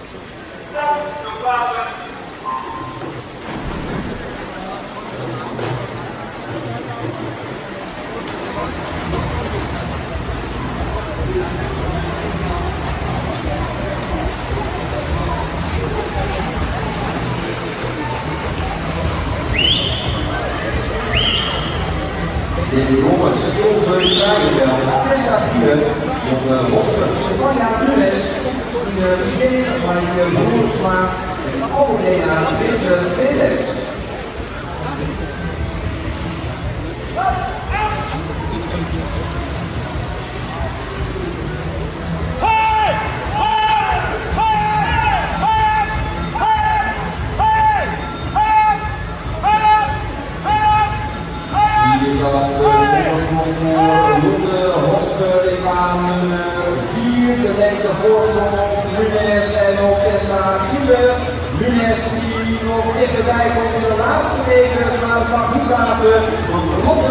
De jongens, onze Rijnveld, Tessa Gielen, op Hosper, Stefania Nunes, Ine Rivier, Maaike Boersma en Alena Risse Velez. De lengte voorsprong op Nunes en op Tessa Gielen. Nunes die nog dichterbij komt in de laatste meters, maar het mag niet laten.